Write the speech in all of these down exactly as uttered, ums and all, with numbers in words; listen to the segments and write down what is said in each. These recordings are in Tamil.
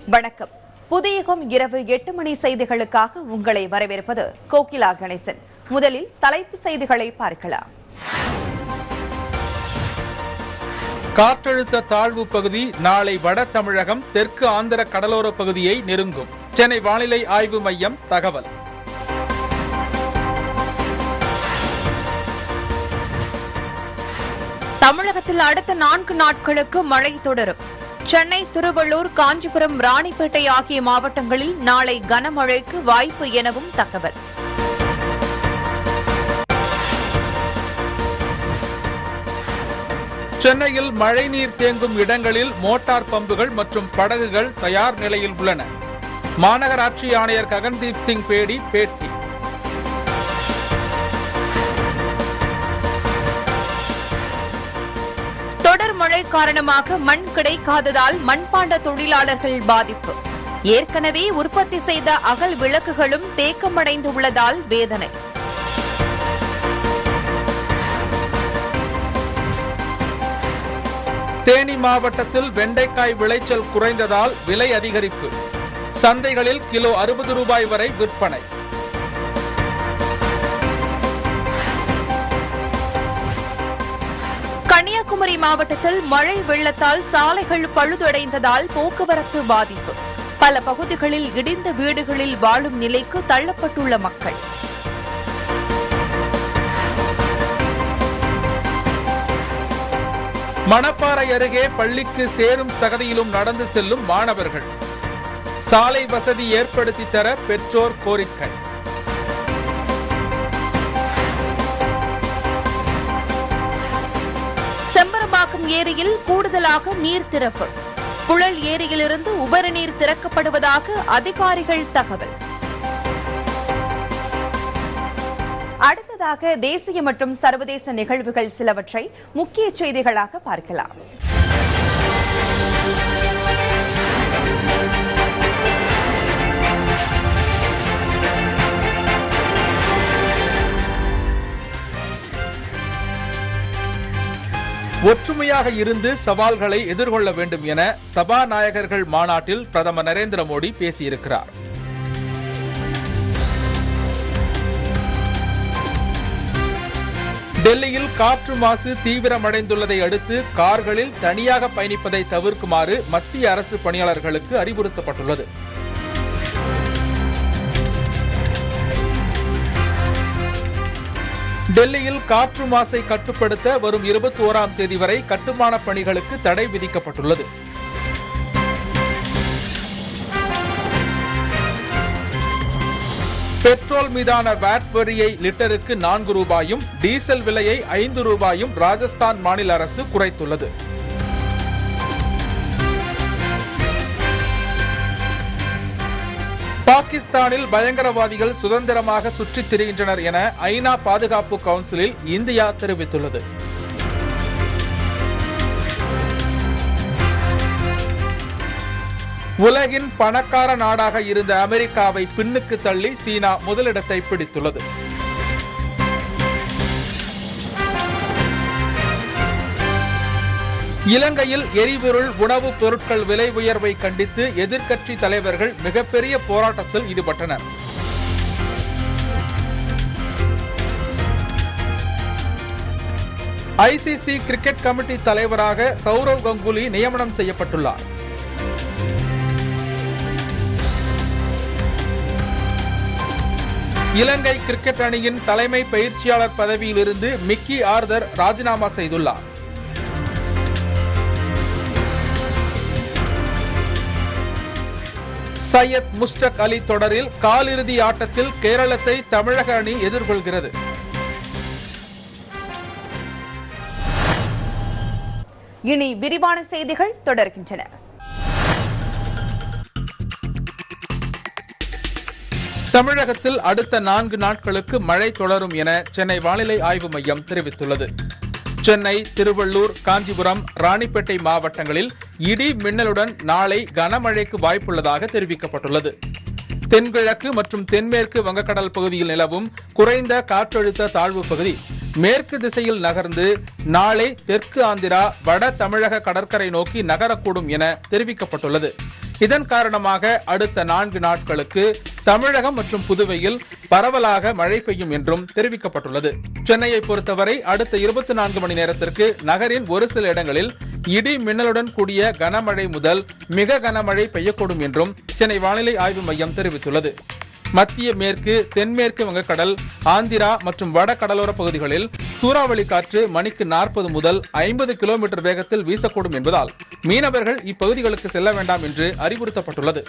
வணக்கம். புதியகம் இரவு எட்டு மணி செய்திகளுக்காக உங்களை வரவேற்பது கோகிலா கணேசன். முதலில் தலைப்பு செய்திகளை பார்க்கலாம். காற்றழுத்த தாழ்வு பகுதி நாளை வட தமிழகம், தெற்கு ஆந்திர கடலோர பகுதியை நெருங்கும். சென்னை வானிலை ஆய்வு மையம் தகவல். தமிழகத்தில் அடுத்த நான்கு நாட்களுக்கு மழை தொடரும். சென்னை, திருவள்ளூர், காஞ்சிபுரம், ராணிப்பேட்டை ஆகிய மாவட்டங்களில் நாளை கனமழைக்கு வாய்ப்பு எனவும் தகவல். சென்னையில் மழைநீர் தேங்கும் இடங்களில் மோட்டார் பம்புகள் மற்றும் படகுகள் தயார் நிலையில் உள்ளன. மாநகராட்சி ஆணையர் ககன்தீப் சிங் பேடி பேட்டி. தொடர் மழை காரணமாக மண் கிடைக்காததால் மண்பாண்ட தொழிலாளர்கள் பாதிப்பு. ஏற்கனவே உற்பத்தி செய்த அகல் விளக்குகளும் தேக்கமடைந்துள்ளதால் வேதனை. தேனி மாவட்டத்தில் வெண்டைக்காய் விளைச்சல் குறைந்ததால் விலை அதிகரிப்பு. சந்தைகளில் கிலோ அறுபது ரூபாய் வரை விற்பனை. கன்னியாகுமரி மாவட்டத்தில் மழை வெள்ளத்தால் சாலைகள் பழுதடைந்ததால் போக்குவரத்து பாதிப்பு. பல பகுதிகளில் இடிந்த வீடுகளில் வாழும் நிலைக்கு தள்ளப்பட்டுள்ள மக்கள். மணப்பாறை அருகே பள்ளிக்கு சேரும் சகதியிலும் நடந்து செல்லும் மாணவர்கள். சாலை வசதி ஏற்படுத்தி தர பெற்றோர் கோரிக்கை. செம்பரம்பாக்கம் ஏரியில் கூடுதலாக நீர் திறப்பு. புழல் ஏரியிலிருந்து உபரி நீர் திறக்கப்படுவதாக அதிகாரிகள் தகவல். அடுத்ததாக தேசிய மற்றும் சர்வதேச நிகழ்வுகள் சிலவற்றை முக்கிய செய்திகளாக பார்க்கலாம். ஒற்றுமையாக இருந்து சவால்களை எதிர்கொள்ள வேண்டும் என சபாநாயகர்கள் மாநாட்டில் பிரதமர் நரேந்திர மோடி பேசியிருக்கிறார். டெல்லியில் காற்று மாசு தீவிரமடைந்துள்ளதை அடுத்து கார்களில் தனியாக பயணிப்பதை தவிர்க்குமாறு மத்திய அரசு பணியாளர்களுக்கு அறிவுறுத்தப்பட்டுள்ளது. டெல்லியில் காற்று மாசை கட்டுப்படுத்த வரும் இருபத்தி ஓராம் தேதி வரை கட்டுமான பணிகளுக்கு தடை விதிக்கப்பட்டுள்ளது. பெட்ரோல் மீதான வாட் வரியை லிட்டருக்கு நான்கு ரூபாயும், டீசல் விலையை ஐந்து ரூபாயும் ராஜஸ்தான் மாநில அரசு குறைத்துள்ளது. பாகிஸ்தானில் பயங்கரவாதிகள் சுதந்திரமாக சுற்றித் திரிகின்றனர் என ஐநா பாதுகாப்பு கவுன்சிலில் இந்தியா தெரிவித்துள்ளது. உலகின் பணக்கார நாடாக இருந்த அமெரிக்காவை பின்னுக்கு தள்ளி சீனா முதலிடத்தை பிடித்துள்ளது. இலங்கையில் எரிபொருள், உணவுப் பொருட்கள் விலை உயர்வை கண்டித்து எதிர்க்கட்சி தலைவர்கள் மிகப்பெரிய போராட்டத்தில் ஈடுபட்டனர். ஐசிசி கிரிக்கெட் கமிட்டி தலைவராக சௌரவ் கங்குலி நியமனம் செய்யப்பட்டுள்ளார். இலங்கை கிரிக்கெட் அணியின் தலைமை பயிற்சியாளர் பதவியிலிருந்து மிக்கி ஆர்தர் ராஜினாமா செய்துள்ளார். சையத் முஸ்டக் அலி தொடரில் காலிறுதி ஆட்டத்தில் கேரளத்தை தமிழக அணி எதிர்கொள்கிறது. இனி விரிவான செய்திகள் தொடர்கின்றன. தமிழகத்தில் அடுத்த நான்கு நாட்களுக்கு மழை தொடரும் என சென்னை வானிலை ஆய்வு மையம் தெரிவித்துள்ளது. சென்னை, திருவள்ளூர், காஞ்சிபுரம், ராணிப்பேட்டை மாவட்டங்களில் இடி மின்னலுடன் நாளை கனமழைக்கு வாய்ப்புள்ளதாக தெரிவிக்கப்பட்டுள்ளது. தென்கிழக்கு மற்றும் தென்மேற்கு வங்கக்கடல் பகுதியில் நிலவும் குறைந்த காற்றழுத்த தாழ்வு பகுதி மேற்கு திசையில் நகர்ந்து நாளை தெற்கு ஆந்திரா, வட தமிழக கடற்கரை நோக்கி நகரக்கூடும் என தெரிவிக்கப்பட்டுள்ளது. இதன் காரணமாக அடுத்த நான்கு நாட்களுக்கு தமிழகம் மற்றும் புதுவையில் பரவலாக மழை பெய்யும் என்றும் தெரிவிக்கப்பட்டுள்ளது. சென்னையை பொறுத்தவரை அடுத்த இருபத்தி நான்கு மணி நேரத்திற்கு நகரின் ஒரு சில இடங்களில் இடி மின்னலுடன் கூடிய கனமழை முதல் மிக கனமழை பெய்யக்கூடும் என்றும் சென்னை வானிலை ஆய்வு மையம் தெரிவித்துள்ளது. மத்திய மேற்கு, தென்மேற்கு வங்கக்கடல், ஆந்திரா மற்றும் வட கடலோர பகுதிகளில் சூறாவளி காற்று மணிக்கு நாற்பது முதல் ஐம்பது கிலோமீட்டர் வேகத்தில் வீசக்கூடும் என்பதால் மீனவர்கள் இப்பகுதிகளுக்கு செல்ல வேண்டாம் என்று அறிவுறுத்தப்பட்டுள்ளது.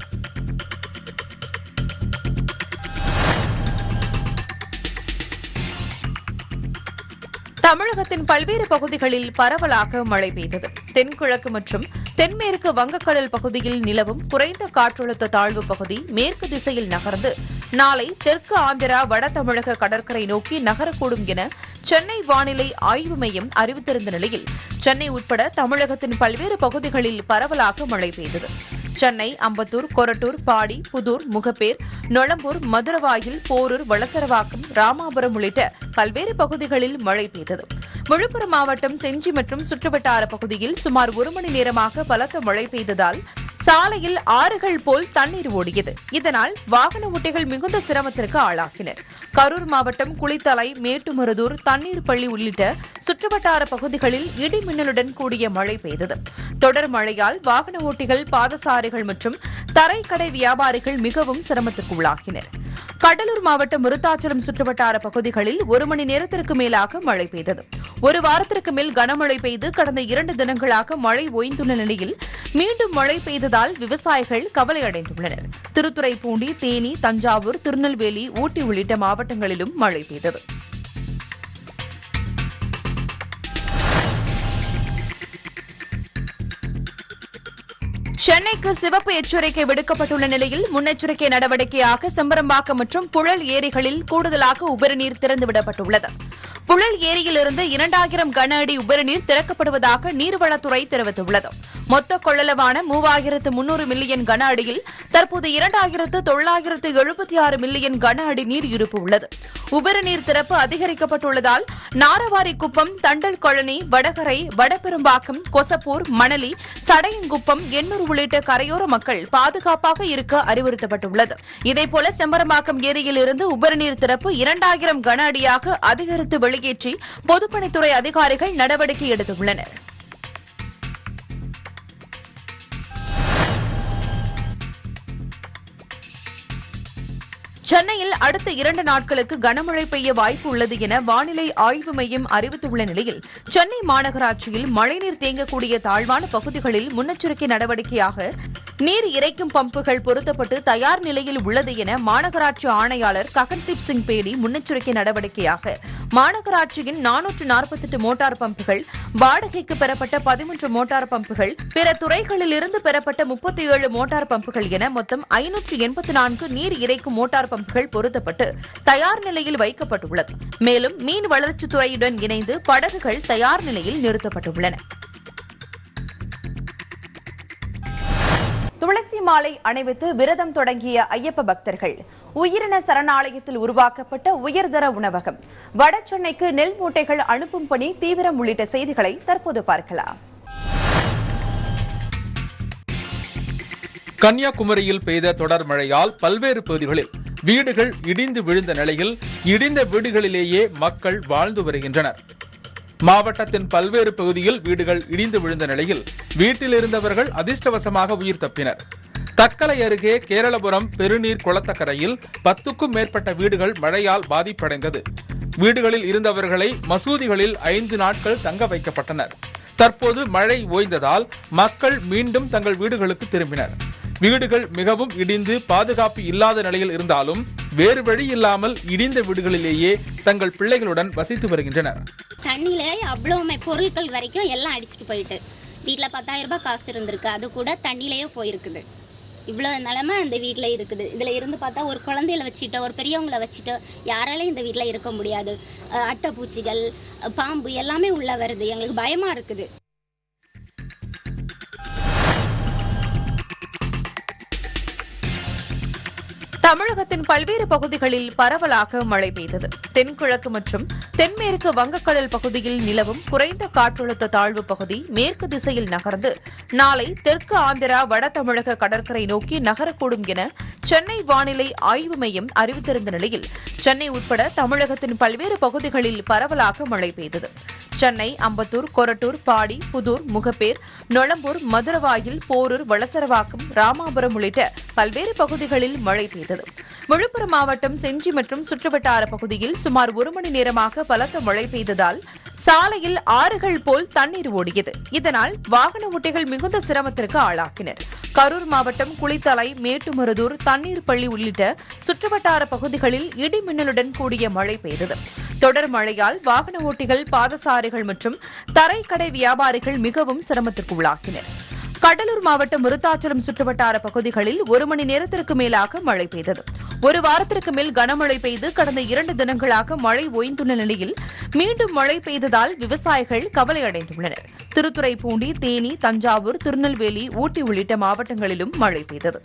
தமிழகத்தின் பல்வேறு பகுதிகளில் பரவலாக மழை பெய்தது. தென்கிழக்கு மற்றும் தென்மேற்கு வங்கக்கடல் பகுதியில் நிலவும் குறைந்த காற்றழுத்த தாழ்வு பகுதி மேற்கு திசையில் நகர்ந்து நாளை தெற்கு ஆந்திரா வட தமிழக கடற்கரை நோக்கி நகரக்கூடும் என சென்னை வானிலை ஆய்வு மையம் அறிவித்திருந்த நிலையில் சென்னை உட்பட தமிழகத்தின் பல்வேறு பகுதிகளில் பரவலாக மழை பெய்தது. சென்னை, அம்பத்தூர், கொரட்டூர், பாடி, புதூர், முகப்பேர், நொளம்பூர், மதுரவாயில், போரூர், வளசரவாக்கம், ராமாபுரம் உள்ளிட்ட பல்வேறு பகுதிகளில் மழை பெய்தது. விழுப்புரம் மாவட்டம் செஞ்சி மற்றும் சுற்றுவட்டார பகுதியில் சுமார் ஒரு மணி நேரமாக பலத்த மழை பெய்ததால் சாலையில் ஆறுகள் போல் தண்ணீர் ஓடியது. இதனால் வாகன ஓட்டிகள் மிகுந்த சிரமத்திற்கு ஆளாகினர். கரூர் மாவட்டம் குளித்தலை, மேட்டுமருதூர், தண்ணீர் பள்ளி உள்ளிட்ட சுற்றுவட்டார பகுதிகளில் இடி மின்னலுடன் கூடிய மழை பெய்தது. தொடர் மழையால் வாகன ஓட்டிகள், பாதசாரிகள் மற்றும் தரைக்கடை வியாபாரிகள் மிகவும் சிரமத்திற்கு உள்ளாகினர். கடலூர் மாவட்டம் விருத்தாச்சலம் சுற்றுவட்டார பகுதிகளில் ஒரு மணி நேரத்திற்கு மேலாக மழை பெய்தது. ஒரு வாரத்திற்கு மேல் கனமழை பெய்து கடந்த இரண்டு தினங்களாக மழை ஓய்ந்துள்ள நிலையில் மீண்டும் மழை பெய்ததால் விவசாயிகள் கவலையடைந்துள்ளனர். திருத்துறைப்பூண்டி, தேனி, தஞ்சாவூர், திருநெல்வேலி, ஊட்டி உள்ளிட்ட மாவட்டங்களிலும் மழை பெய்தது. சென்னைக்கு சிவப்பு எச்சரிக்கை விடுக்கப்பட்டுள்ள நிலையில் முன்னெச்சரிக்கை நடவடிக்கையாக செம்பரம்பாக்கம் மற்றும் புழல் ஏரிகளில் கூடுதலாக உபரிநீர் திறந்துவிடப்பட்டுள்ளது. புழல் ஏரியிலிருந்து இரண்டாயிரம் கன அடி உபரிநீர் திறக்கப்படுவதாக நீர்வளத்துறை தெரிவித்துள்ளது. மொத்த கொள்ளளவான மூவாயிரத்து முன்னூறு மில்லியன் கன அடியில் தற்போது இரண்டாயிரத்து தொள்ளாயிரத்து எழுபத்தி ஆறு மில்லியன் கன அடி நீர் இருப்பு உள்ளது. உபரிநீர் திறப்பு அதிகரிக்கப்பட்டுள்ளதால் நாரவாரிக்குப்பம், தண்டல் கொழனி, வடகரை, வடபெரும்பாக்கம், கொசப்பூர், மணலி, சடையங்குப்பம், எண்ணூர் உள்ளிட்ட கரையோர மக்கள் பாதுகாப்பாக இருக்க அறிவுறுத்தப்பட்டுள்ளது. இதேபோல செம்பரம்பாக்கம் ஏரியிலிருந்து உபரிநீர் திறப்பு இரண்டாயிரம் கன அடியாக அதிகரித்து வெளியேற்றி பொதுப்பணித்துறை அதிகாரிகள் நடவடிக்கை எடுத்துள்ளனர். சென்னையில் அடுத்த இரண்டு நாட்களுக்கு கனமழை பெய்ய வாய்ப்பு உள்ளது என வானிலை ஆய்வு மையம் அறிவித்துள்ள நிலையில் சென்னை மாநகராட்சியில் மழைநீர் தேங்கக்கூடிய தாழ்வான பகுதிகளில் முன்னெச்சரிக்கை நடவடிக்கையாக நீர் இறைக்கும் பம்புகள் பொருத்தப்பட்டு தயார் நிலையில் உள்ளது என மாநகராட்சி ஆணையாளர் ககன்தீப் சிங் பேடி முன்னெச்சரிக்கை நடவடிக்கையாக மாநகராட்சியின் நானூற்று நாற்பத்தி எட்டு மோட்டார் பம்புகள், வாடகைக்கு பெறப்பட்ட பதிமூன்று மோட்டார் பம்புகள், பிற துறைகளிலிருந்து பெறப்பட்ட முப்பத்தி ஏழு மோட்டார் பம்புகள் என மொத்தம் ஐநூற்று எண்பத்தி நான்கு நீர் இறைக்கும் மோட்டார் பம்புகள் பொருத்தப்பட்டு தயார் நிலையில் வைக்கப்பட்டுள்ளது. மேலும் மீன் வளர்ச்சித்துறையுடன் இணைந்து படகுகள் தயார் நிலையில் நிறுத்தப்பட்டுள்ளன. துளசி மாலை அணிவித்து விரதம் தொடங்கிய ஐயப்ப பக்தர்கள், உயிரின சரணாலயத்தில் உருவாக்கப்பட்ட உயர்தர உணவகம், வடசென்னைக்கு நெல் மூட்டைகள் அனுப்பும் பணி தீவிரம் உள்ளிட்ட செய்திகளை தற்போது பார்க்கலாம். கன்னியாகுமரியில் பெய்த தொடர் மழையால் பல்வேறு பகுதிகளில் வீடுகள் இடிந்து விழுந்த நிலையில் இடிந்த வீடுகளிலேயே மக்கள் வாழ்ந்து வருகின்றனர். மாவட்டத்தின் பல்வேறு பகுதியில் வீடுகள் இடிந்து விழுந்த நிலையில் வீட்டில் இருந்தவர்கள் அதிர்ஷ்டவசமாக உயிர் தப்பினர். தக்கலை அருகே கேரளபுரம் பெருநீர் குளத்தக்கரையில் பத்துக்கும் மேற்பட்ட வீடுகள் மழையால் பாதிப்படைந்தது. வீடுகளில் இருந்தவர்களை மசூதிகளில் ஐந்து நாட்கள் தங்க வைக்கப்பட்டனர். தற்போது மழை ஓய்ந்ததால் மக்கள் மீண்டும் தங்கள் வீடுகளுக்கு திரும்பினர். வீடுகள் மிகவும் இடிந்து பாதுகாப்பு இல்லாத நிலையில் இருந்தாலும் வேறு வழி இல்லாமல் இடிந்த வீடுகளிலேயே தங்கள் பிள்ளைகளுடன் வசித்து வருகின்றனர். தண்ணியில அவ்வளவு பொருட்கள் வரைக்கும் எல்லாம் அடிச்சுட்டு போயிட்டு வீட்டுல பத்தாயிரம் ரூபாய் காசு இருந்திருக்கு, அது கூட தண்ணியிலேயே போயிருக்குது. இவ்வளவு நிலைமை இந்த வீட்டுல இருக்குது. இதுல இருந்து பார்த்தா ஒரு குழந்தைகளை வச்சுட்டோ ஒரு பெரியவங்களை வச்சுட்டோ யாராலையும் இந்த வீட்டுல இருக்க முடியாது. அட்டைப்பூச்சிகள், பாம்பு எல்லாமே உள்ள வருது. எங்களுக்கு பயமா இருக்குது. தமிழகத்தின் பல்வேறு பகுதிகளில் பரவலாக மழை பெய்தது. தென்கிழக்கு மற்றும் தென்மேற்கு வங்கக்கடல் பகுதியில் நிலவும் குறைந்த காற்றழுத்த தாழ்வு பகுதி மேற்கு திசையில் நகர்ந்து நாளை தெற்கு ஆந்திரா வட தமிழக கடற்கரை நோக்கி நகரக்கூடும் என சென்னை வானிலை ஆய்வு மையம் அறிவித்திருந்த நிலையில் சென்னை உட்பட தமிழகத்தின் பல்வேறு பகுதிகளில் பரவலாக மழை பெய்தது. சென்னை, அம்பத்தூர், கொரட்டூர், பாடி, புதூர், முகப்பேர், நொளம்பூர், மதுரவாயில், போரூர், வளசரவாக்கம், ராமாபுரம் உள்ளிட்ட பல்வேறு பகுதிகளில் மழை பெய்தது. விழுப்புரம் மாவட்டம் செஞ்சி மற்றும் சுற்றுவட்டார பகுதியில் சுமார் ஒரு மணி நேரமாக பலத்த மழை பெய்ததால் சாலையில் ஆறுகள் போல் தண்ணீர் ஓடியது. இதனால் வாகன ஓட்டிகள் மிகுந்த சிரமத்திற்கு ஆளாக்கினர். கரூர் மாவட்டம் குளித்தலை, மேட்டுமருதூர், தண்ணீர் பள்ளி உள்ளிட்ட சுற்றுவட்டார பகுதிகளில் இடி மின்னலுடன் கூடிய மழை பெய்தது. தொடர் மழையால் வாகன ஓட்டிகள், பாதசாரிகள் மற்றும் தரைக்கடை வியாபாரிகள் மிகவும் சிரமத்திற்கு உள்ளாக்கினர். கடலூர் மாவட்டம் விருத்தாச்சலம் சுற்றுவட்டார பகுதிகளில் ஒரு மணி நேரத்திற்கு மேலாக மழை பெய்தது. ஒரு வாரத்திற்கு மேல் கனமழை பெய்து கடந்த இரண்டு தினங்களாக மழை ஓய்ந்துள்ள நிலையில் மீண்டும் மழை பெய்ததால் விவசாயிகள் கவலையடைந்துள்ளனர். திருத்துறைப்பூண்டி, தேனி, தஞ்சாவூர், திருநெல்வேலி, ஊட்டி உள்ளிட்ட மாவட்டங்களிலும் மழை பெய்தது.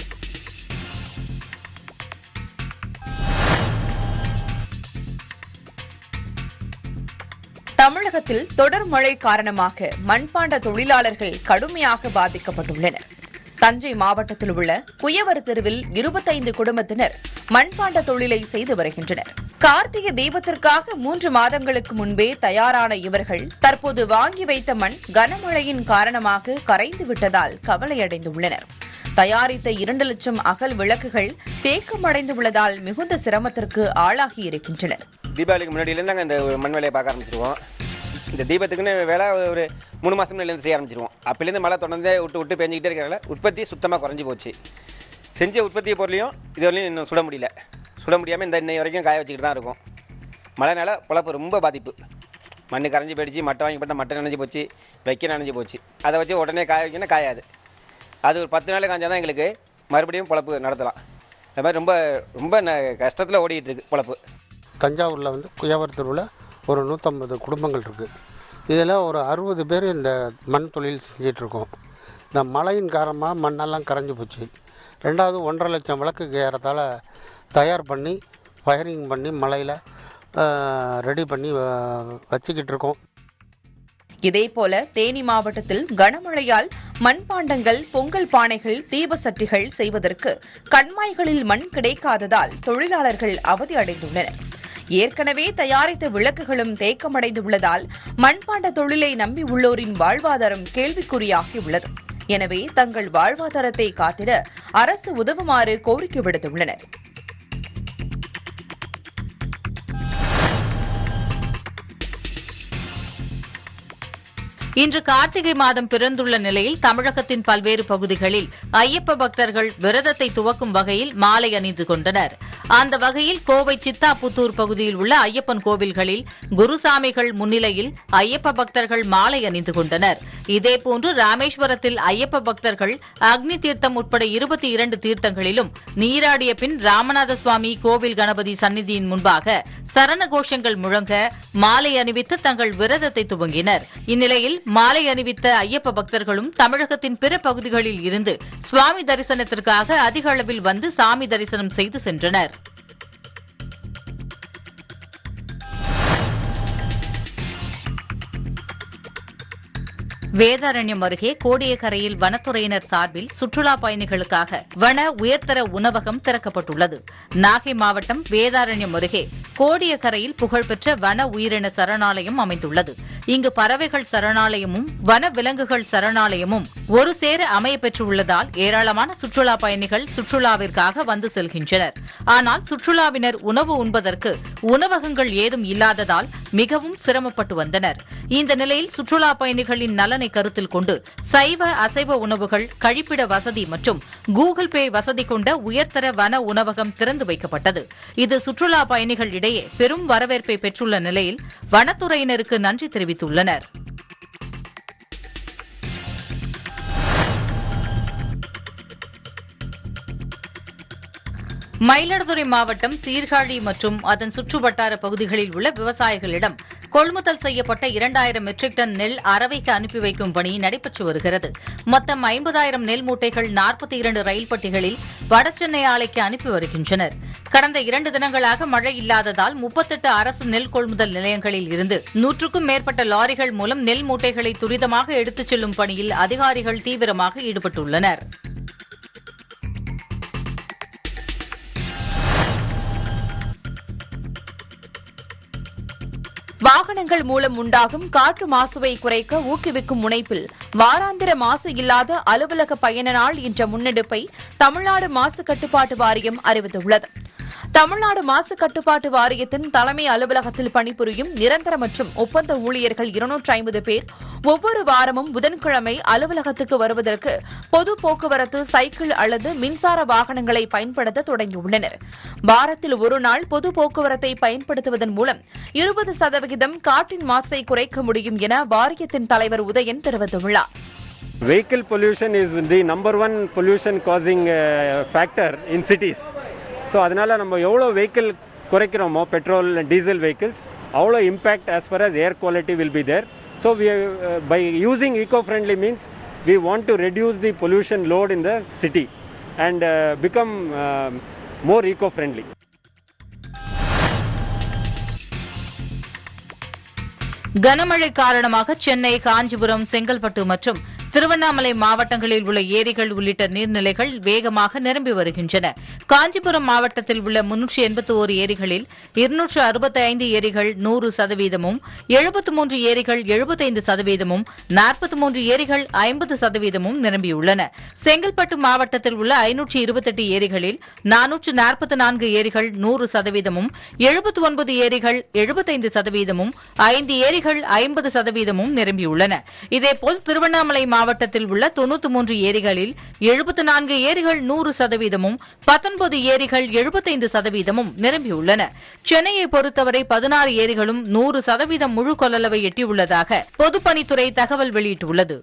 தமிழகத்தில் தொடர் மழை காரணமாக மண்பாண்ட தொழிலாளர்கள் கடுமையாக பாதிக்கப்பட்டுள்ளனர். தஞ்சை மாவட்டத்தில் உள்ள குயவர் தெருவில் இருபத்தைந்து குடும்பத்தினர் மண்பாண்ட தொழிலை செய்து வருகின்றனர். கார்த்திகை தீபத்திற்காக மூன்று மாதங்களுக்கு முன்பே தயாரான இவர்கள் தற்போது வாங்கி வைத்த மண் கனமழையின் காரணமாக கரைந்து விட்டதால் கவலையடைந்துள்ளனர். தயாரித்த இரண்டு லட்சம் அகல் விளக்குகள் தேக்கமடைந்துள்ளதால் மிகுந்த சிரமத்திற்கு ஆளாகி இருக்கின்றனர். தீபாவளிக்கு முன்னாடியிலேருந்து நாங்கள் இந்த மண் வேலையை பார்க்க ஆரம்பிச்சிருவோம். இந்த தீபத்துக்குன்னு வேலை ஒரு மூணு மாதம் முன்னாடிலேருந்து செய்ய ஆரம்பிச்சிருவோம். அப்போலேருந்து மழை தொடர்ந்தே விட்டு விட்டு பெஞ்சிக்கிட்டே இருக்கிறனால உற்பத்தி சுத்தமாக குறைஞ்சி போச்சு. செஞ்ச உற்பத்தி பொருளையும் இது வரையும் இன்னும் சுட முடியல. சுட முடியாமல் இந்த இன்னை வரைக்கும் காய வச்சுக்கிட்டு தான் இருக்கும். மழைனால பொழப்பு ரொம்ப பாதிப்பு. மண் கரைஞ்சி போயிடுச்சு, மட்டை வாங்கி போட்டால் மட்டை நனைஞ்சி போச்சு, வைக்க நனைஞ்சி போச்சு. அதை வச்சு உடனே காய வைக்கணும், காயாது. அது ஒரு பத்து நாள் காய்ஞ்சால் தான் எங்களுக்கு மறுபடியும் பொழப்பு நடத்தலாம். அது மாதிரி ரொம்ப ரொம்ப கஷ்டத்தில் ஓடிக்கிட்டு இருக்குது பொழப்பு. தஞ்சாவூரில் வந்து குயவர் தெருவில் ஒரு நூற்றம்பது குடும்பங்கள் இருக்குது. இதில் ஒரு அறுபது பேர் இந்த மண் தொழில் செஞ்சிட்ருக்கோம். இந்த மழையின் காரணமாக மண்ணெல்லாம் கரைஞ்சி போச்சு. ரெண்டாவது ஒன்றரை லட்சம் விளக்குக்கு ஏறத்தால் தயார் பண்ணி ஃபயரிங் பண்ணி மழையில் ரெடி பண்ணி வச்சுக்கிட்டு இருக்கோம். இதேபோல தேனி மாவட்டத்தில் கனமழையால் மண்பாண்டங்கள், பொங்கல் பானைகள், தீப சட்டிகள் செய்வதற்கு கண்மாய்களில் மண் கிடைக்காததால் தொழிலாளர்கள் அவதி அடைந்துள்ளனர். ஏற்கனவே தயாரித்த விளக்குகளும் தேக்கமடைந்துள்ளதால் மண்பாண்ட தொழிலை நம்பி உள்ளோரின் வாழ்வாதாரம் கேள்விக்குறியாகியுள்ளது. எனவே தங்கள் வாழ்வாதாரத்தை காத்திட அரசு உதவுமாறு கோரிக்கை விடுத்துள்ளனர். இன்று கார்த்திகை மாதம் பிறந்துள்ள நிலையில் தமிழகத்தின் பல்வேறு பகுதிகளில் ஐயப்ப பக்தர்கள் விரதத்தை துவக்கும் வகையில் மாலை அணிந்து கொண்டனர். அந்த வகையில் கோவை சித்தாபுத்தூர் பகுதியில் உள்ள ஐயப்பன் கோவில்களில் குருசாமிகள் முன்னிலையில் ஐயப்ப பக்தர்கள் மாலை அணிந்து கொண்டனர். இதேபோன்று ராமேஸ்வரத்தில் ஐயப்ப பக்தர்கள் அக்னி தீர்த்தம் உட்பட இருபத்தி இரண்டு தீர்த்தங்களிலும் நீராடிய பின் ராமநாத சுவாமி கோவில் கணபதி சந்நிதியின் முன்பாக சரண கோஷங்கள் முழங்க மாலை அணிவித்து தங்கள் விரதத்தை துவங்கினர். இந்நிலையில் மாலை அணிவித்த ஐயப்ப பக்தர்களும் தமிழகத்தின் பிற பகுதிகளில் இருந்து சுவாமி தரிசனத்திற்காக அதிக அளவில் வந்து சாமி தரிசனம் செய்து சென்றனர். வேதாரண்யம் அருகே கோடியக்கரையில் வனத்துறையினர் சார்பில் சுற்றுலா பயணிகளுக்காக வன உயர்தர உணவகம் திறக்கப்பட்டுள்ளது. நாகை மாவட்டம் வேதாரண்யம் அருகே கோடியக்கரையில் புகழ்பெற்ற வன உயிரின சரணாலயம் அமைந்துள்ளது. இங்கு பறவைகள் சரணாலயமும் வன விலங்குகள் சரணாலயமும் ஒரு சேர அமைய பெற்றுள்ளதால் ஏராளமான சுற்றுலா பயணிகள் சுற்றுலாவிற்காக வந்து செல்கின்றனர். ஆனால் சுற்றுலாவினர் உணவு உண்பதற்கு உணவகங்கள் ஏதும் இல்லாததால் மிகவும் சிரமப்பட்டு வந்தனர். இந்த நிலையில் சுற்றுலா பயணிகளின் நலனை கருத்தில் கொண்டு சைவ அசைவ உணவுகள், கழிப்பிட வசதி மற்றும் கூகுள் பே வசதி கொண்ட உயர்தர வன உணவகம் திறந்து வைக்கப்பட்டது. இது சுற்றுலா பயணிகள் இடையே பெரும் வரவேற்பை பெற்றுள்ள நிலையில் வனத்துறையினருக்கு நன்றி தெரிவித்துள்ளனர். மயிலாடுதுறை மாவட்டம் சீர்காழி மற்றும் அதன் சுற்றுவட்டார பகுதிகளில் உள்ள விவசாயிகளிடம் கொள்முதல் செய்யப்பட்ட இரண்டாயிரம் மெட்ரிக் டன் நெல் அரவைக்கு அனுப்பி வைக்கும் பணி நடைபெற்று வருகிறது. மொத்தம் ஐம்பதாயிரம் நெல் மூட்டைகள் நாற்பத்தி இரண்டு ரயில் பெட்டிகளில் வடசென்னை ஆலைக்கு அனுப்பி வருகின்றனர். கடந்த இரண்டு தினங்களாக மழை இல்லாததால் முப்பத்தெட்டு அரசு நெல் கொள்முதல் நிலையங்களில் இருந்து நூற்றுக்கும் மேற்பட்ட லாரிகள் மூலம் நெல் மூட்டைகளை துரிதமாக எடுத்துச் செல்லும் பணியில் அதிகாரிகள் தீவிரமாக ஈடுபட்டுள்ளனர். வாகனங்கள் மூலம் உண்டாகும் காற்று மாசுவை குறைக்க ஊக்குவிக்கும் முனைப்பில் வாராந்திர மாசு இல்லாத அலுவலக பயண நாள் என்ற முன்னெடுப்பை தமிழ்நாடு மாசு கட்டுப்பாட்டு வாரியம் அறிவித்துள்ளது. தமிழ்நாடு மாசு கட்டுப்பாட்டு வாரியத்தின் தலைமை அலுவலகத்தில் பணிபுரியும் நிரந்தர மற்றும் ஒப்பந்த ஊழியர்கள் இருநூற்று ஐம்பது பேர் ஒவ்வொரு வாரமும் புதன்கிழமை அலுவலகத்துக்கு வருவதற்கு பொது போக்குவரத்து சைக்கிள் அல்லது மின்சார வாகனங்களை பயன்படுத்த தொடங்கியுள்ளனர். வாரத்தில் ஒரு நாள் பொது போக்குவரத்தை பயன்படுத்துவதன் மூலம் இருபது சதவிகிதம் காற்றின் மாசை குறைக்க முடியும் என வாரியத்தின் தலைவர் உதயன் தெரிவித்துள்ளார். Vehicle pollution is the number one pollution causing uh, factor in cities. So அதனால் நம்ம எவ்வளோ வெஹிக்கிள் குறைக்கிறோமோ பெட்ரோல் டீசல் வெஹிக்கிள்ஸ் அவ்வளோ impact as far as air quality will be there. So we by using eco friendly means we want to reduce the pollution load in the city and become more eco friendly. கனமழை காரணமாக சென்னை, காஞ்சிபுரம், செங்கல்பட்டு மற்றும் திருவண்ணாமலை மாவட்டங்களில் உள்ள ஏரிகள் உள்ளிட்ட நீர்நிலைகள் வேகமாக நிரம்பி வருகின்றன. காஞ்சிபுரம் மாவட்டத்தில் உள்ள முன்னூற்று எண்பத்தி ஒரு ஏரிகளில் இருநூற்று அறுபத்தி ஐந்து ஏரிகள் நூறு சதவீதமும், எழுபத்தி மூன்று ஏரிகள் எழுபத்தைந்து சதவீதமும், நாற்பத்தி மூன்று ஏரிகள் ஐம்பது சதவீதமும் நிரம்பியுள்ளன. செங்கல்பட்டு மாவட்டத்தில் உள்ள ஐநூற்று இருபத்தெட்டு ஏரிகளில் நானூற்று நாற்பத்தி நான்கு ஏரிகள் நூறு சதவீதமும், எழுபத்தி ஒன்பது ஏரிகள் எழுபத்தைந்து சதவீதமும், ஐந்து ஏரிகள் ஐம்பது சதவீதமும் நிரம்பியுள்ளன. இதேபோல் திருவண்ணாமலை மாவட்டத்தில் உள்ள தொன்னூற்று மூன்று ஏரிகளில் எழுபத்தி நான்கு ஏரிகள் நூறு சதவீதமும், பத்தொன்பது ஏரிகள் எழுபத்தைந்து சதவீதமும் நிரம்பியுள்ளன. சென்னையை பொறுத்தவரை பதினாறு ஏரிகளும் நூறு சதவீதம் முழு கொள்ளளவை எட்டியுள்ளதாக பொதுப்பணித்துறை தகவல் வெளியிட்டுள்ளது.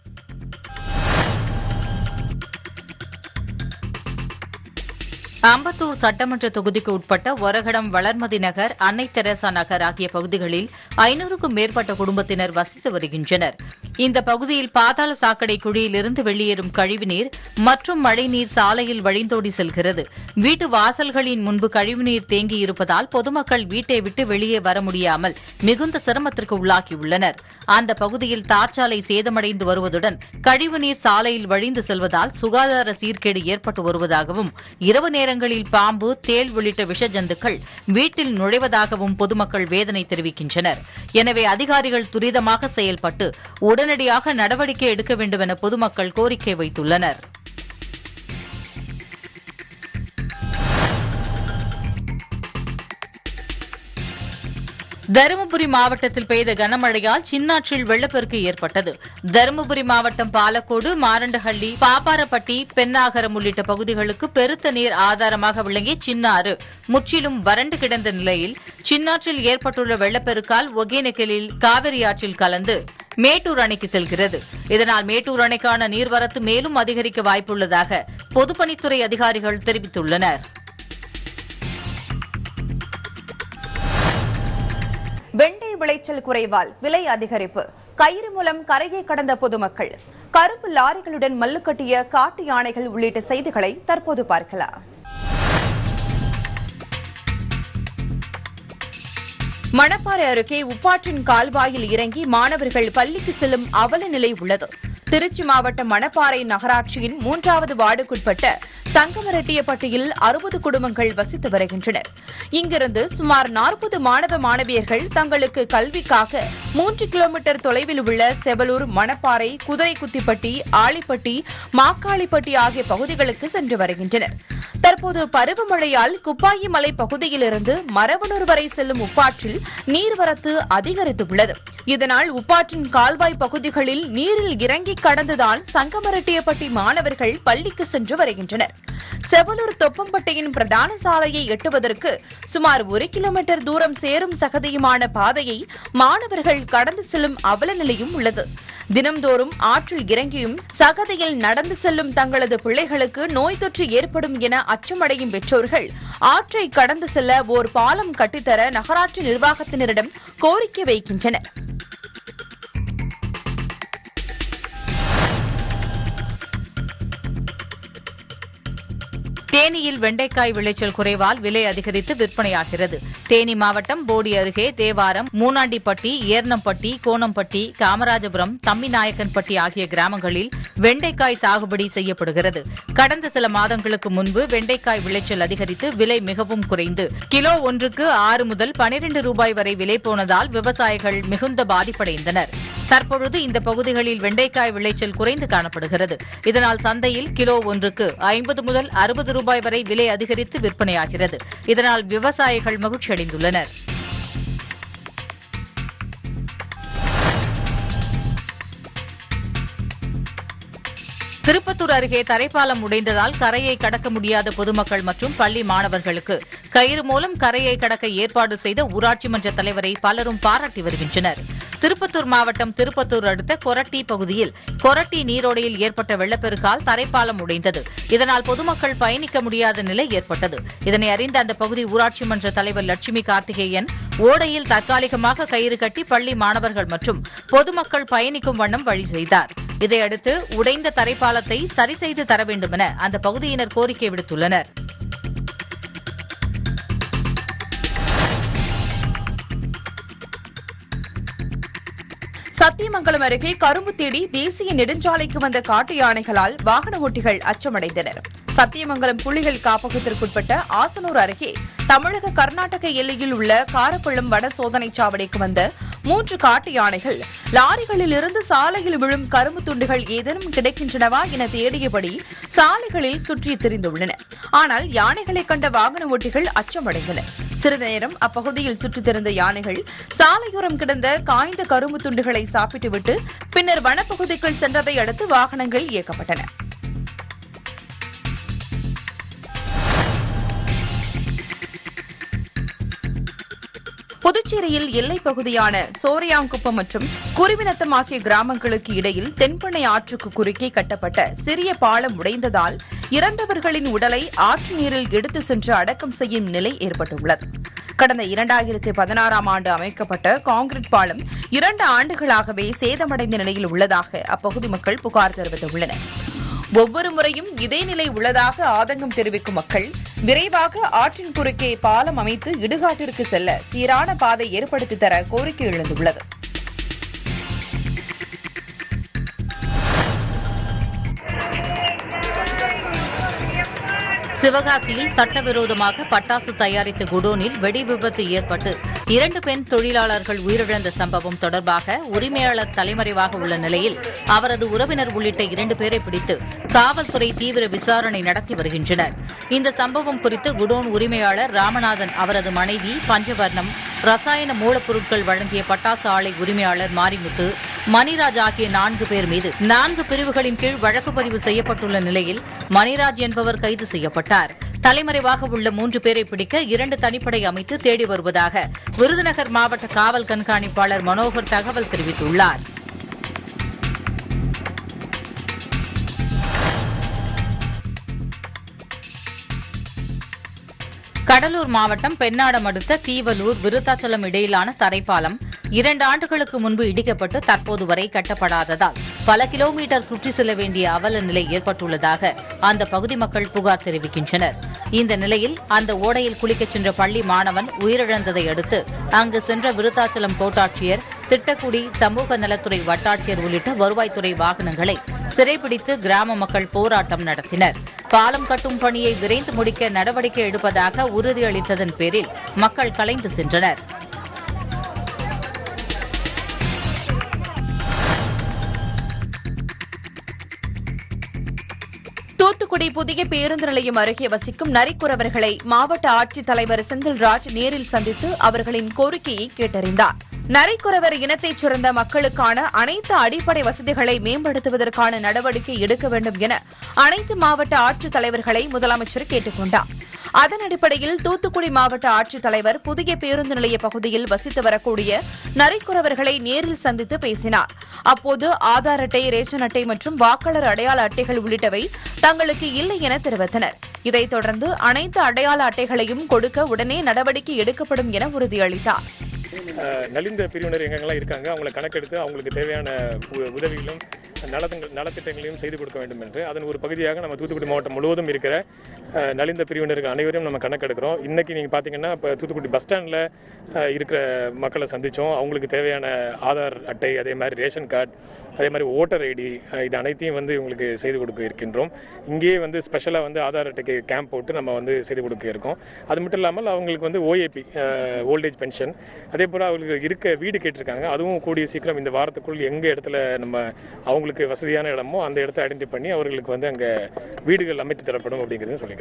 அம்பத்தூர் சட்டமன்ற தொகுதிக்கு உட்பட்ட ஒரகடம், வளர்மதி நகர், அன்னை தெரசா நகர் ஆகிய பகுதிகளில் ஐநூறுக்கும் மேற்பட்ட குடும்பத்தினர் வசித்து வருகின்றனர். இந்த பகுதியில் பாதாள சாக்கடை குழியிலிருந்து வெளியேறும் கழிவுநீர் மற்றும் மழைநீர் சாலையில் வழிந்தோடி செல்கிறது. வீட்டு வாசல்களின் முன்பு கழிவுநீர் தேங்கியிருப்பதால் பொதுமக்கள் வீட்டை விட்டு வெளியே வர முடியாமல் மிகுந்த சிரமத்திற்கு உள்ளாகியுள்ளனர். அந்த பகுதியில் தார்ச்சாலை சேதமடைந்து வருவதுடன் கழிவுநீர் சாலையில் வழிந்து செல்வதால் சுகாதார சீர்கேடு ஏற்பட்டு வருவதாகவும், இரவு நேரங்களில் பாம்பு, தேள் உள்ளிட்ட விஷ ஜந்துக்கள் வீட்டில் நுழைவதாகவும் பொதுமக்கள் வேதனை தெரிவிக்கின்றனர். எனவே அதிகாரிகள் துரிதமாக செயல்பட்டு உடனடியாக நடவடிக்கை எடுக்க வேண்டும் என பொதுமக்கள் கோரிக்கை வைத்துள்ளனர். தருமபுரி மாவட்டத்தில் பெய்த கனமழையால் சின்னாற்றில் வெள்ளப்பெருக்கு ஏற்பட்டது. தருமபுரி மாவட்டம் பாலக்கோடு, மாரண்டஹள்ளி, பாப்பாரப்பட்டி, பெண்ணாகரம் உள்ளிட்ட பகுதிகளுக்கு பெருத்த நீர் ஆதாரமாக விளங்கிய சின்னாறு முற்றிலும் வறண்டு கிடந்த நிலையில் சின்னாற்றில் ஏற்பட்டுள்ள வெள்ளப்பெருக்கால் ஒகேனக்கலில் காவிரி ஆற்றில் கலந்து மேட்டூர் அணைக்கு செல்கிறது. இதனால் மேட்டூர் அணைக்கான நீர்வரத்து மேலும் அதிகரிக்க வாய்ப்புள்ளதாக பொதுப்பணித்துறை அதிகாரிகள் தெரிவித்துள்ளனர். வெண்டை விளைச்சல் குறைவால் விலை அதிகரிப்பு, கயிறு மூலம் கரையை கடந்த பொதுமக்கள், கருப்பு லாரிகளுடன் மல்லுக்கட்டிய காட்டு யானைகள் உள்ளிட்ட செய்திகளை தற்போது பார்க்கலாம். மணப்பாறை அருகே உப்பாற்றின் கால்வாயில் இறங்கி மாணவர்கள் பள்ளிக்கு செல்லும் அவல நிலை உள்ளது. திருச்சி மாவட்டம் மணப்பாறை நகராட்சியின் மூன்றாவது வார்டுக்குட்பட்ட சங்கமரெட்டியப்பட்டியில் அறுபது குடும்பங்கள் வசித்து வருகின்றனர். இங்கிருந்து சுமார் நாற்பது மாணவ மாணவியர்கள் தங்களுக்கு கல்விக்காக மூன்று கிலோமீட்டர் தொலைவில் உள்ள செவலூர், மணப்பாறை, குதிரைக்குத்திப்பட்டி, ஆளிப்பட்டி, மாக்காளிப்பட்டி ஆகிய பகுதிகளுக்கு சென்று வருகின்றனர். தற்போது பருவமழையால் குப்பாயி மலை பகுதியிலிருந்து மரவனூர் வரை செல்லும் உப்பாற்றில் நீர்வரத்து அதிகரித்துள்ளது. இதனால் உப்பாற்றின் கால்வாய் பகுதிகளில் நீரில் இறங்கி கடந்துதான் சங்கமரெட்டியப்பட்டி மாணவர்கள் பள்ளிக்கு சென்று வருகின்றனர். செவலூர் தொப்பம்பட்டியின் பிரதான சாலையை எட்டுவதற்கு சுமார் ஒரு கிலோமீட்டர் தூரம் சேரும் சகதியுமான பாதையை மாணவர்கள் கடந்து செல்லும் அவல நிலையும் உள்ளது. தினம்தோறும் ஆற்றில் இறங்கியும் சகதியில் நடந்து செல்லும் தங்களது பிள்ளைகளுக்கு நோய் தொற்று ஏற்படும் என அச்சமடையும் பெற்றோர்கள் ஆற்றை கடந்து செல்ல ஓர் பாலம் கட்டித்தர நகராட்சி நிர்வாகத்தினரிடம் கோரிக்கை வைக்கின்றனர். தேனியில் வெண்டைக்காய் விளைச்சல் குறைவால் விலை அதிகரித்து விற்பனையாகிறது. தேனி மாவட்டம் போடி அருகே தேவாரம், மூனாண்டிப்பட்டி, ஏர்னம்பட்டி, கோணம்பட்டி, காமராஜபுரம், தம்பிநாயக்கன்பட்டி ஆகிய கிராமங்களில் வெண்டைக்காய் சாகுபடி செய்யப்படுகிறது. கடந்த சில மாதங்களுக்கு முன்பு வெண்டைக்காய் விளைச்சல் அதிகரித்து விலை மிகவும் குறைந்து கிலோ ஒன்றுக்கு ஆறு முதல் பனிரண்டு ரூபாய் வரை விலை போனதால் விவசாயிகள் மிகுந்த பாதிப்படைந்தனர். தற்பொழுது இந்த பகுதிகளில் வெண்டைக்காய் விளைச்சல் குறைந்து காணப்படுகிறது. இதனால் சந்தையில் கிலோ ஒன்றுக்கு ஐம்பது முதல் அறுபது ரூபாய் வரை விலை அதிகரித்து விற்பனையாகிறது. இதனால் விவசாயிகள் மகிழ்ச்சியடைந்துள்ளனர். திருப்பத்தூர் அருகே தரைப்பாலம் உடைந்ததால் கரையை கடக்க முடியாத பொதுமக்கள் மற்றும் பள்ளி மாணவர்களுக்கு கயிறு மூலம் கரையை கடக்க ஏற்பாடு செய்த ஊராட்சி மன்ற தலைவரை பலரும் பாராட்டி வருகின்றனர். திருப்பத்தூர் மாவட்டம் திருப்பத்தூர் அடுத்த கொரட்டி பகுதியில் கொரட்டி நீரோடையில் ஏற்பட்ட வெள்ளப்பெருக்கால் தரைப்பாலம் உடைந்தது. இதனால் பொதுமக்கள் பயணிக்க முடியாத நிலை ஏற்பட்டது. இதனை அறிந்த அந்த பகுதி ஊராட்சி மன்ற தலைவர் லட்சுமி கார்த்திகேயன் ஓடையில் தற்காலிகமாக கயிறு கட்டி பள்ளி மாணவர்கள் மற்றும் பொதுமக்கள் பயணிக்கும் வண்ணம் வழி செய்தார். இதையடுத்து உடைந்த தரைப்பாலத்தை சரி செய்து தர வேண்டுமென அந்த பகுதியினர் கோரிக்கை விடுத்துள்ளனர். சத்தியமங்கலம் அருகே கரும்பு தேடி தேசிய நெடுஞ்சாலைக்கு வந்த காட்டு யானைகளால் வாகன ஓட்டிகள் அச்சமடைந்தனர். சத்தியமங்கலம் புலிகள் காப்பகத்திற்குட்பட்ட ஆசனூர் அருகே தமிழக கர்நாடக எல்லையில் உள்ள காரக்குளம் வட சோதனைச் சாவடிக்கு வந்த மூன்று காட்டு யானைகள் லாரிகளில் இருந்து சாலையில் விழும் கரும்பு துண்டுகள் ஏதேனும் கிடைக்கின்றனவா என தேடியபடி சாலைகளில் சுற்றி திரிந்துள்ளன. ஆனால் யானைகளை கண்ட வாகன ஓட்டிகள் அச்சமடைந்தனர். சிறிது நேரம் அப்பகுதியில் சுற்றித் திரிந்த யானைகள் சாலையோரம் கிடந்த காய்ந்த கரும்பு துண்டுகளை சாப்பிட்டுவிட்டு பின்னர் வனப்பகுதிக்குள் சென்றதை அடுத்து வாகனங்கள் இயக்கப்பட்டன. புதுச்சேரியில் எல்லைப் பகுதியான சோரையாங்குப்பம் மற்றும் குருவிநத்தம் ஆகிய கிராமங்களுக்கு இடையில் தென்பெண்ணை ஆற்றுக்கு குறுக்கே கட்டப்பட்ட சிறிய பாலம் உடைந்ததால் இறந்தவர்களின் உடலை ஆற்று நீரில் எடுத்து சென்று அடக்கம் செய்யும் நிலை ஏற்பட்டுள்ளது. கடந்த இரண்டாயிரத்தி பதினாறாம் ஆண்டு அமைக்கப்பட்ட கான்கிரீட் பாலம் இரண்டு ஆண்டுகளாகவே சேதமடைந்த நிலையில் உள்ளதாக அப்பகுதி மக்கள் புகார் தெரிவித்துள்ளனர். ஒவ்வொரு முறையும் இதே நிலை உள்ளதாக ஆதங்கம் தெரிவிக்கும் மக்கள் விரைவாக ஆற்றின் குறுக்கே பாலம் அமைத்து இடுகாட்டிற்கு செல்ல சீரான பாதை ஏற்படுத்தித் தர கோரிக்கை எழுந்துள்ளது. சிவகாசியில் சட்டவிரோதமாக பட்டாசு தயாரித்த குடோனில் வெடி விபத்து ஏற்பட்டு இரண்டு பெண் தொழிலாளர்கள் உயிரிழந்த சம்பவம் தொடர்பாக உரிமையாளர் தலைமறைவாக உள்ள நிலையில் அவரது உறவினர் உள்ளிட்ட இரண்டு பேரை பிடித்து காவல்துறை தீவிர விசாரணை நடத்தி வருகின்றனர். இந்த சம்பவம் குறித்து குடோன் உரிமையாளர் ராமநாதன், அவரது மனைவி பஞ்சவர்ணம், ரசாயன மூலப்பொருட்கள் வழங்கிய பட்டாசு ஆலை உரிமையாளர் மாரிமுத்து, மணிராஜ் ஆகிய நான்கு பேர் மீது நான்கு பிரிவுகளின் கீழ் வழக்கு பதிவு செய்யப்பட்டுள்ள நிலையில் மணிராஜ் என்பவர் கைது செய்யப்பட்டார். தலைமறைவாக உள்ள மூன்று பேரை பிடிக்க இரண்டு தனிப்படை அமைத்து தேடி வருவதாக விருதுநகர் மாவட்ட காவல் கண்காணிப்பாளர் மனோகர் தகவல் தெரிவித்துள்ளார். கடலூர் மாவட்டம் பெண்ணாடம் அடுத்த தீவலூர் விருத்தாச்சலம் இடையிலான தரைப்பாலம் இரண்டு ஆண்டுகளுக்கு முன்பு இடிக்கப்பட்டு தற்போது வரை கட்டப்படாததால் பல கிலோமீட்டர் சுற்றி செல்ல வேண்டிய அவல நிலை ஏற்பட்டுள்ளதாக அந்த பகுதி மக்கள் புகார் தெரிவிக்கின்றனர். இந்த நிலையில் அந்த ஓடையில் குளிக்கச் சென்ற பள்ளி மாணவன் உயிரிழந்ததை அடுத்து அங்கு சென்ற விருத்தாச்சலம் கோட்டாட்சியர், திட்டக்குடி சமூக நலத்துறை வட்டாட்சியர் உள்ளிட்ட வருவாய்த்துறை வாகனங்களை சிறைபிடித்து கிராம மக்கள் போராட்டம் நடத்தினர். பாலம் கட்டும் பணியை விரைந்து முடிக்க நடவடிக்கை எடுப்பதாக உறுதியளித்ததன் பேரில் மக்கள் கலைந்து சென்றனர். தூத்துக்குடி புதிய பேருந்து நிலையம் அருகே வசிக்கும் நரிக்குறவர்களை மாவட்ட ஆட்சித்தலைவர் செந்தில்ராஜ் நேரில் சந்தித்து அவர்களின் கோரிக்கையை கேட்டறிந்தார். நரிக்குறவர் இனத்தைச் சேர்ந்த மக்களுக்கான அனைத்து அடிப்படை வசதிகளை மேம்படுத்துவதற்கான நடவடிக்கை எடுக்க வேண்டும் என அனைத்து மாவட்ட ஆட்சித் தலைவர்களை முதலமைச்சர் கேட்டுக் கொண்டார். அதன் அடிப்படையில் தூத்துக்குடி மாவட்ட ஆட்சித்தலைவர் புதிய பேருந்து நிலைய பகுதியில் வசித்து வரக்கூடிய நரிக்குறவர்களை நேரில் சந்தித்து பேசினார். அப்போது ஆதார் அட்டை, ரேஷன் அட்டை மற்றும் வாக்காளர் அடையாள அட்டைகள் உள்ளிட்டவை தங்களுக்கு இல்லை என தெரிவித்தனர். இதைத் தொடர்ந்து அனைத்து அடையாள அட்டைகளையும் கொடுக்க உடனே நடவடிக்கை எடுக்கப்படும் என உறுதியளித்தார். நலிந்த பிரிவினர் எங்கெங்கெல்லாம் இருக்காங்க அவங்களை கணக்கெடுத்து அவங்களுக்கு தேவையான உதவிகளும் நலத்தங்கள் நலத்திட்டங்களையும் செய்து கொடுக்க வேண்டும் என்று அதன் ஒரு பகுதியாக நம்ம தூத்துக்குடி மாவட்டம் முழுவதும் இருக்கிற நலிந்த பிரிவினருக்கு அனைவரையும் நம்ம கணக்கெடுக்கிறோம். இன்னைக்கு நீங்கள் பார்த்தீங்கன்னா இப்போ தூத்துக்குடி பஸ் ஸ்டாண்டில் இருக்கிற மக்களை சந்தித்தோம். அவங்களுக்கு தேவையான ஆதார் அட்டை, அதே மாதிரி ரேஷன் கார்டு, அதே மாதிரி ஓட்டர் ஐடி, இது அனைத்தையும் வந்து இவங்களுக்கு செய்து கொடுக்க இருக்கின்றோம். இங்கேயே வந்து ஸ்பெஷலாக வந்து ஆதார் அட்டைக்கு கேம்ப் போட்டு நம்ம வந்து செய்து கொடுக்க இருக்கோம். அது மட்டும் இல்லாமல் அவங்களுக்கு வந்து ஓஏபி, ஓல்டேஜ் பென்ஷன், அதே போல் அவங்களுக்கு இருக்க வீடு கேட்டிருக்காங்க. அதுவும் கூடிய சீக்கிரம் இந்த வாரத்துக்குள் எங்கே இடத்துல நம்ம அவங்களுக்கு வசதியான இடமோ அந்த இடத்த ஐடென்டிஃபை பண்ணி அவர்களுக்கு வந்து அங்கே வீடுகள் அமைத்து தரப்படும் அப்படிங்கிறது சொல்லிக்கிறேன்.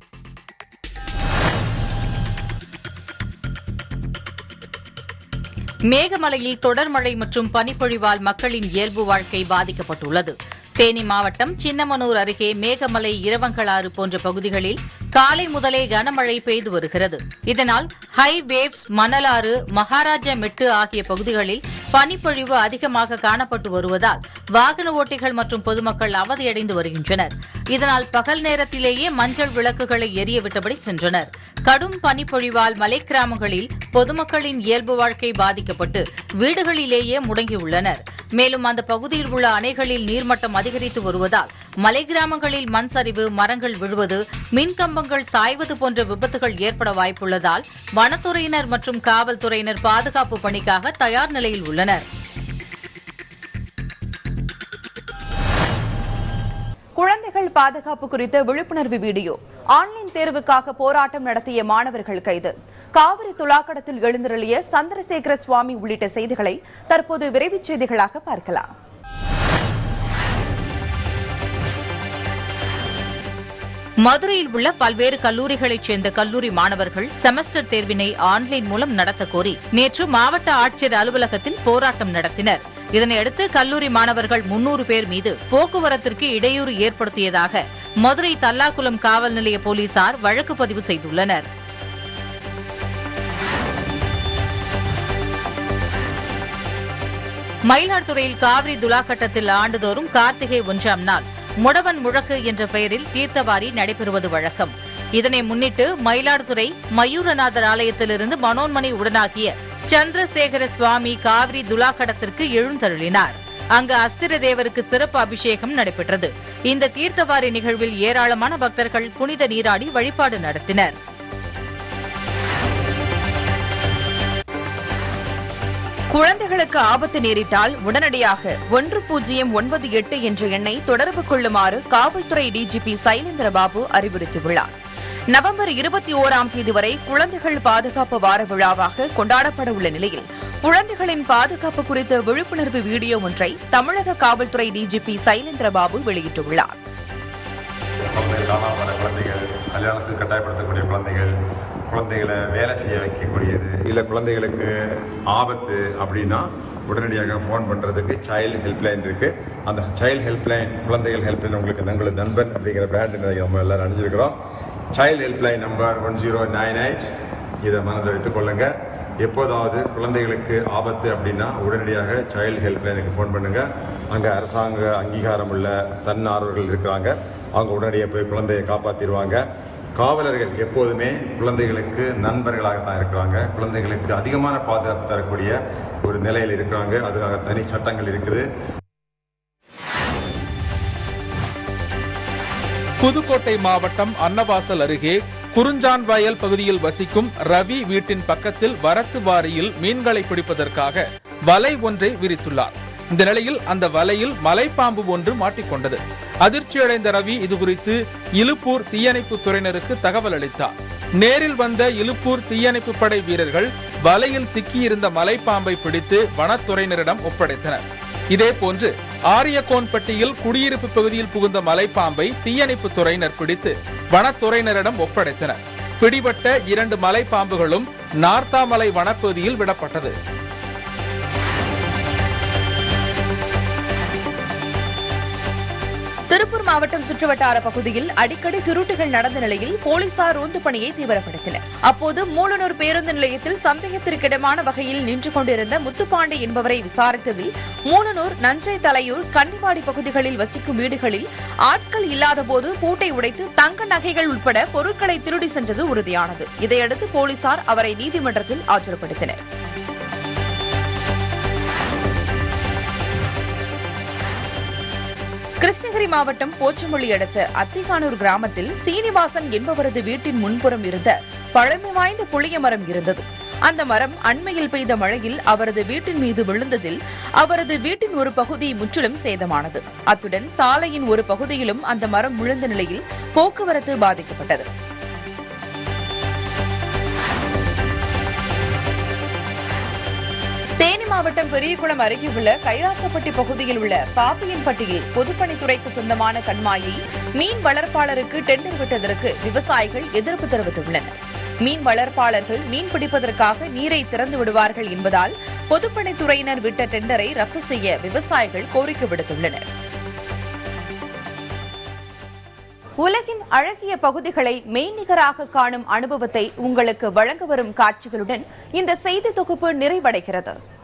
மேகமலையில் தொடர் மழை மற்றும் பனிப்பொழிவால் மக்களின் இயல்பு வாழ்க்கை பாதிக்கப்பட்டுள்ளது. தேனி மாவட்டம் சின்னமனூர் அருகே மேகமலை, இரவங்களாறு போன்ற பகுதிகளில் காலை முதலே கனமழை பெய்து வருகிறது. இதனால் ஹை வேவ்ஸ், மணலாறு, மகாராஜா மெட்டு ஆகிய பகுதிகளில் பனிப்பொழிவு அதிகமாக காணப்பட்டு வருவதால் வாகன ஓட்டிகள் மற்றும் பொதுமக்கள் அவதியடைந்து வருகின்றனர். இதனால் பகல் நேரத்திலேயே மஞ்சள் விளக்குகளை எரியவிட்டபடி சென்றனர். கடும் பனிப்பொழிவால் மலை கிராமங்களில் பொதுமக்களின் இயல்பு வாழ்க்கை பாதிக்கப்பட்டு வீடுகளிலேயே முடங்கியுள்ளனர். மேலும் அந்த பகுதியில் உள்ள அணைகளில் நீர்மட்டம் அதிகரித்து வருவதால் மலை கிராமங்களில் மண் சரிவு, மரங்கள் விழுவது, மின்கம்பங்கள் சாய்வது போன்ற விபத்துகள் ஏற்பட வாய்ப்புள்ளதால் வனத்துறையினர் மற்றும் காவல்துறையினர் பாதுகாப்பு பணிக்காக தயார் நிலையில் உள்ளனர். குழந்தைகள் பாதுகாப்பு குறித்த விழிப்புணர்வு வீடியோ. ஆன்லைன் தேர்வுக்காக போராட்டம் நடத்திய மாணவர்கள் கைது. காவிரி துலாக்கடத்தில் எழுந்தருளிய சந்திரசேகர சுவாமி உள்ளிட்ட செய்திகளை தற்போது விரைவுச் செய்திகளாக பார்க்கலாம். மதுரையில் உள்ள பல்வேறு கல்லூரிகளைச் சேர்ந்த கல்லூரி மாணவர்கள் செமஸ்டர் தேர்வினை ஆன்லைன் மூலம் நடத்த கோரி நேற்று மாவட்ட ஆட்சியர் அலுவலகத்தில் போராட்டம் நடத்தினர். இதனையடுத்து கல்லூரி மாணவர்கள் முன்னூறு பேர் மீது போக்குவரத்திற்கு இடையூறு ஏற்படுத்தியதாக மதுரை தல்லாக்குளம் காவல் நிலைய போலீசார் வழக்கு பதிவு செய்துள்ளனர். மயிலாடுதுறையில் காவிரி துலாக்கட்டத்தில் ஆண்டுதோறும் கார்த்திகை ஒன்றாம் நாள் முடவன் முழக்கு என்ற பெயரில் தீர்த்தவாரி நடைபெறுவது வழக்கம். இதனை முன்னிட்டு மயிலாடுதுறை மயூரநாதர் ஆலயத்திலிருந்து மனோன்மணி உடனாகிய சந்திரசேகர சுவாமி காவிரி துலாக்கடத்திற்கு எழுந்தருளினார். அங்கு அஸ்திர தேவருக்கு சிறப்பு அபிஷேகம் நடைபெற்றது. இந்த தீர்த்தவாரி நிகழ்வில் ஏராளமான பக்தர்கள் புனித நீராடி வழிபாடு நடத்தினர். குழந்தைகளுக்கு ஆபத்து நேரிட்டால் உடனடியாக ஒன்று பூஜ்ஜியம் ஒன்பது எட்டு என்ற எண்ணை தொடர்பு கொள்ளுமாறு காவல்துறை டிஜிபி சைலேந்திரபாபு அறிவுறுத்தியுள்ளார். நவம்பர் இருபத்தி ஓராம் தேதி வரை குழந்தைகள் பாதுகாப்பு வார விழாவாக கொண்டாடப்பட உள்ள நிலையில் குழந்தைகளின் பாதுகாப்பு குறித்த விழிப்புணர்வு வீடியோ ஒன்றை தமிழக காவல்துறை டிஜிபி சைலேந்திரபாபு வெளியிட்டுள்ளார். கல்யாணத்துக்கு கட்டாயப்படுத்தக்கூடிய குழந்தைகள், குழந்தைகளை வேலை செய்ய வைக்கக்கூடியது, இல்லை குழந்தைகளுக்கு ஆபத்து அப்படின்னா உடனடியாக ஃபோன் பண்ணுறதுக்கு சைல்டு ஹெல்ப்லைன் இருக்குது. அந்த சைல்டு ஹெல்ப்லைன், குழந்தைகள் ஹெல்ப்லைன் உங்களுக்கு தங்களது நண்பன் அப்படிங்கிற பிராண்ட் நம்ம எல்லாரும் அணிஞ்சிருக்கிறோம். Child helpline number one zero nine eight இதை மனதில் வைத்துக்கொள்ளுங்க. எப்போதாவது குழந்தைகளுக்கு ஆபத்து அப்படின்னா உடனடியாக சைல்டு ஹெல்ப்லைனுக்கு ஃபோன் பண்ணுங்கள். அங்கே அரசாங்க அங்கீகாரம் உள்ள தன்னார்வர்கள் இருக்கிறாங்க. அவங்க உடனடியாக போய் குழந்தையை காப்பாற்றிடுவாங்க. காவலர்கள் எப்போதுமே குழந்தைகளுக்கு நண்பர்களாகத்தான் இருக்கிறாங்க. குழந்தைகளுக்கு அதிகமான பாதுகாப்பு தரக்கூடிய ஒரு நிலையில் இருக்கிறாங்க. அதுக்காக தனி சட்டங்கள் இருக்குது. புதுக்கோட்டை மாவட்டம் அன்னவாசல் அருகே குறிஞ்சான் வயல் பகுதியில் வசிக்கும் ரவி வீட்டின் பக்கத்தில் வரத்து வாரியில் மீன்களை பிடிப்பதற்காக வலை ஒன்றை விரித்துள்ளார். இந்த நிலையில் அந்த வலையில் மலைப்பாம்பு ஒன்று மாட்டிக்கொண்டது. அதிர்ச்சியடைந்த ரவி இதுகுறித்து இலுப்பூர் தீயணைப்பு துறையினருக்கு தகவல் அளித்தார். நேரில் வந்த இலுப்பூர் தீயணைப்பு படை வீரர்கள் வலையில் சிக்கியிருந்த மலைப்பாம்பை பிடித்து வனத்துறையினரிடம் ஒப்படைத்தனர். இதேபோன்று ஆரியக்கோன்பட்டியில் குடியிருப்பு பகுதியில் புகுந்த மலைப்பாம்பை தீயணைப்பு துறையினர் பிடித்து வனத்துறையினரிடம் ஒப்படைத்தனர். பிடிபட்ட இரண்டு மலைப்பாம்புகளும் நார்த்தாமலை வனப்பகுதியில் விடப்பட்டது. திருப்பூர் மாவட்டம் சுற்றுவட்டார பகுதியில் அடிக்கடி திருட்டுகள் நடந்த நிலையில் போலீசார் ரோந்து பணியை தீவிரப்படுத்தினர். அப்போது மூலனூர் பேருந்து நிலையத்தில் சந்தேகத்திற்கிடமான வகையில் நின்று கொண்டிருந்த முத்துப்பாண்டி என்பவரை விசாரித்ததில் மூலனூர், நஞ்சை தலையூர், கன்னிவாடி பகுதிகளில் வசிக்கும் வீடுகளில் ஆட்கள் இல்லாதபோது பூட்டை உடைத்து தங்க நகைகள் உட்பட பொருட்களை திருடி சென்றது உறுதியானது. இதையடுத்து போலீசார் அவரை நீதிமன்றத்தில் ஆஜர்படுத்தினர். கிருஷ்ணகிரி மாவட்டம் போச்சமொழி அடுத்த அத்திகானூர் கிராமத்தில் சீனிவாசன் என்பவரது வீட்டின் முன்புறம் இருந்த பழமை வாய்ந்த புளிய மரம் இருந்தது. அந்த மரம் அண்மையில் பெய்த மழையில் அவரது வீட்டின் மீது விழுந்ததில் அவரது வீட்டின் ஒரு பகுதி முற்றிலும் சேதமானது. அத்துடன் சாலையின் ஒரு பகுதியிலும் அந்த மரம் விழுந்த நிலையில் போக்குவரத்து பாதிக்கப்பட்டது. தேனி மாவட்டம் பெரியகுளம் அருகே உள்ள கைலாசப்பட்டி பகுதியில் உள்ள பாப்பியன்பட்டியில் பொதுப்பணித்துறைக்கு சொந்தமான கண்மாயை மீன் வளர்ப்பாளருக்கு டெண்டர் விட்டதற்கு விவசாயிகள் எதிர்ப்பு தெரிவித்துள்ளனர். மீன் வளர்ப்பாளர்கள் மீன் பிடிப்பதற்காக நீரை திறந்து விடுவார்கள் என்பதால் பொதுப்பணித்துறையினர் விட்ட டெண்டரை ரத்து செய்ய விவசாயிகள் கோரிக்கை விடுத்துள்ளனர். உலகின் அழகிய பகுதிகளை மெய்நிகராக காணும் அனுபவத்தை உங்களுக்கு வழங்க வரும் காட்சிகளுடன் இந்த செய்தி தொகுப்பு நிறைவடைகிறது.